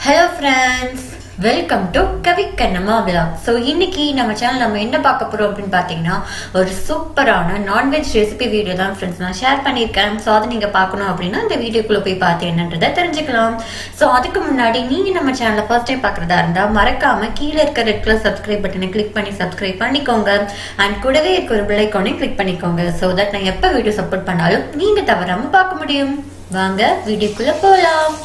Hello friends, welcome to Kavi Kannamma Vlog. So இன்னைக்கு நம்ம சேனல்ல நம்ம என்ன பார்க்க போறோம் அப்படினு பாத்தீங்கன்னா ஒரு சூப்பரான நான்வெஜ் ரெசிபி வீடியோ தான் फ्रेंड्स நான் ஷேர் பண்ணிருக்கேன். சோ அத நீங்க பார்க்கணும் அப்படினா இந்த வீடியோக்குள்ள போய் பார்த்து என்னன்றதை தெரிஞ்சுக்கலாம். சோ அதுக்கு முன்னாடி நீங்க நம்ம சேனலை ஃபர்ஸ்ட் டைம் பார்க்கறதா இருந்தா மறக்காம கீழ இருக்க ரெட் கலர் சப்ஸ்கிரைப் பட்டனை கிளிக் பண்ணி சப்ஸ்கிரைப் பண்ணிக்கோங்க. and கூடவே இருக்க ஒரு பெல் ஐகானை கிளிக் பண்ணிக்கோங்க. so that நான் எப்ப வீடியோ சப்போர்ட் பண்ணாலும் நீங்க தவறாம பார்க்க முடியும். வாங்க வீடியோக்குள்ள போலாம்.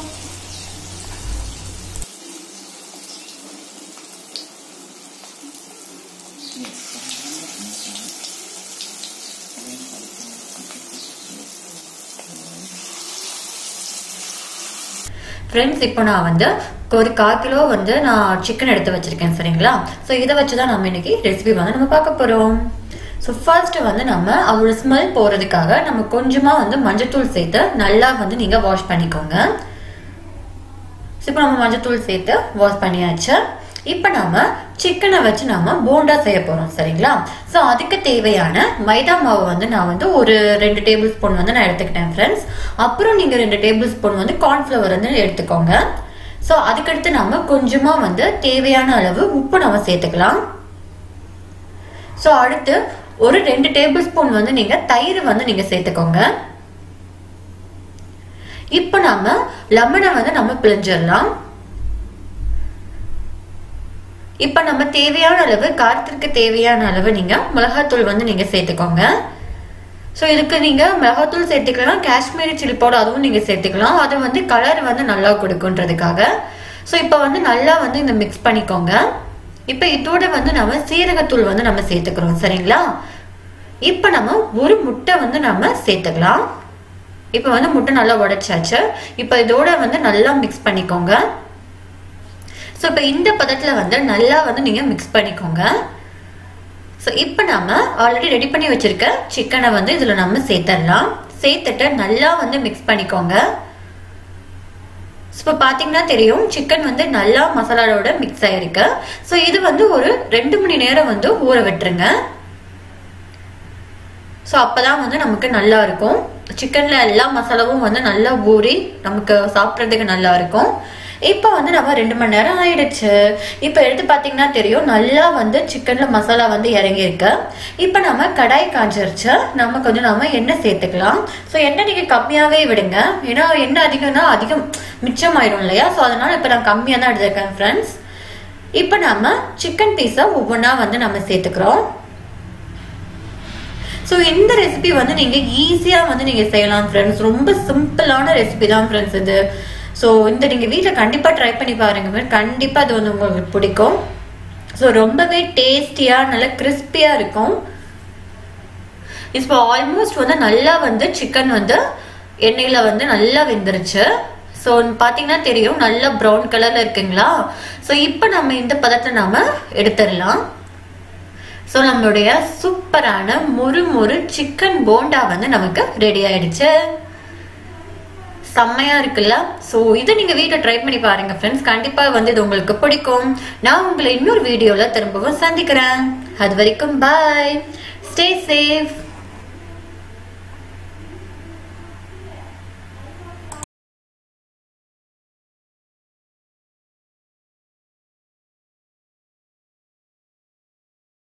फ्रेंड्स இப்போ நான் வந்து ஒரு 1/4 கிலோ வந்து நான் சிக்கன் எடுத்து வச்சிருக்கேன் சரிங்களா. சோ இத வச்சு தான் நாம இன்னைக்கு ரெசிபி வந்து நம்ம பார்க்க போறோம். சோ ஃபர்ஸ்ட் வந்து நம்ம அதோட ஸ்மெல் போறதுக்காக நம்ம கொஞ்சமா வந்து மஞ்சள்தூள் சேர்த்து நல்லா வந்து நீங்க வாஷ் பண்ணிக்கோங்க. சோ இப்போ நம்ம மஞ்சள்தூள் சேர்த்து வாஷ் பண்ணியாச்சு. இப்போ நாம சிக்கனை வச்சு நாம போண்டா செய்ய போறோம் சரிங்களா. சோ அதுக்கு தேவையான மைதா மாவு வந்து நான் வந்து ஒரு 2 டேபிள் ஸ்பூன் வந்து நான் எடுத்துக்கிட்டேன் फ्रेंड्स. அப்புறம் நீங்க 2 டேபிள் ஸ்பூன் வந்து கார்ன்ஃப்ளவர் வந்து எடுத்துக்கோங்க. சோ அதுக்கு அடுத்து நாம கொஞ்சமா வந்து தேவையான அளவு உப்பு நாம சேர்த்துக்கலாம். சோ அடுத்து ஒரு 2 டேபிள் ஸ்பூன் வந்து நீங்க தயிர் வந்து நீங்க சேர்த்துக்கோங்க. இப்போ நாம லெமனை வந்து நம்ம பிழிஞ்சிடலாம். இப்ப நம்ம தேவையான அளவு காரத்திற்கு தேவையான அளவு நீங்க மிளகாத்தூள் வந்து நீங்க சேர்த்துக்கோங்க. சோ இதுக்கு நீங்க மிளகாத்தூள் சேர்த்துக்கலாம், காஷ்மீரி சில்லி பவுடர் அதுவும் நீங்க சேர்த்துக்கலாம். அது வந்து கலர் வந்து நல்லா கொடுக்குன்றதுக்காக. சோ இப்ப வந்து நல்லா வந்து இந்த மிக்ஸ் பண்ணிக்கோங்க. இப்ப இதோட வந்து நம்ம சீரகத்தூள் வந்து நம்ம சேர்த்துக்கிறோம் சரிங்களா. இப்ப நம்ம ஒரு முட்டை வந்து நம்ம சேர்த்துக்கலாம். இப்ப வந்து முட்டை நல்லா உடைச்சாச்சு. இப்ப இதோட வந்து நல்லா மிக்ஸ் பண்ணிக்கோங்க. சோ இப்போ இந்த பதத்துல வந்து நல்லா வந்து நீங்க மிக்ஸ் பண்ணிக்கோங்க. சோ இப்போ நாம ஆல்ரெடி ரெடி பண்ணி வச்சிருக்க சிக்கனை வந்து இதுல நம்ம சேர்த்தறலாம். சேர்த்துட்டு நல்லா வந்து மிக்ஸ் பண்ணிக்கோங்க. இப்போ பாத்தீங்கன்னா தெரியும் சிக்கன் வந்து நல்லா மசாலாவோட மிக்ஸ் ஆயிருக்கு. சோ இது வந்து ஒரு 2 மணி நேரம் வந்து ஊற விட்டுருங்க. சோ அப்பதான் வந்து நமக்கு நல்லா இருக்கும். சிக்கன்ல எல்லா மசாலாவும் வந்து நல்லா ஊறி நமக்கு சாப்பிட்றதுக்கு நல்லா இருக்கும். இப்போ வந்து நம்ம 2 மணி நேரம் ஆயிடுச்சு. இப்போ எடுத்து பாத்தீங்கன்னா தெரியும் நல்லா வந்து சிக்கன்ல மசாலா வந்து இறங்கி இருக்கு. இப்போ நம்ம கடாய் காஞ்சிருச்சு. நம்ம கொஞ்சம் நம்ம எண்ணெய் சேர்த்துக்கலாம். ஸோ எண்ணெய் நீங்க கம்மியாவே விடுங்க. ஏன்னா எண்ணெய் அதிகம்னா அதிகம் மிச்சம் ஆயிடும் இல்லையா. ஸோ அதனால இப்போ நான் கம்மியா தான் எடுத்துருக்கேன் ஃப்ரெண்ட்ஸ். இப்போ நம்ம சிக்கன் பீஸை ஒவ்வொன்றா வந்து நம்ம சேர்த்துக்கிறோம். சோ இந்த ரெசிபி வந்து நீங்க ஈஸியா வந்து நீங்க செய்யலாம் ஃப்ரெண்ட்ஸ். ரொம்ப சிம்பிளான ரெசிபி தான் ஃப்ரெண்ட்ஸ் இது. சோ இந்த நீங்க வீட்ல கண்டிப்பா ட்ரை பண்ணி பாருங்க. கண்டிப்பா அது வந்து உங்களுக்கு பிடிக்கும். சோ ரொம்பவே டேஸ்டியா நல்ல கிறிஸ்பியா இருக்கும். இப்போ ஆல்மோஸ்ட் வந்து நல்லா வந்து சிக்கன் வந்து எண்ணெயில வந்து நல்லா வெந்துருச்சு. சோ பாத்தீங்கன்னா தெரியும் நல்லா ப்ரௌன் கலர்ல இருக்குங்களா. சோ இப்போ நம்ம இந்த பதத்தை நாம எடுத்துடலாம். சோ நம்மளுடைய சூப்பரான மொறு சிக்கன் போண்டா வந்து நமக்கு ரெடி ஆயிடுச்சு. செம்மையா இருக்குல்ல. சோ இதை நீங்க வீட்ல ட்ரை பண்ணி பாருங்க ஃப்ரெண்ட்ஸ். கண்டிப்பா வந்து இது உங்களுக்கு பிடிக்கும். நான் உங்களை இன்னொரு வீடியோல திரும்பவும் சந்திக்கிறேன். அது வரைக்கும் பாய், ஸ்டே சேஃப்.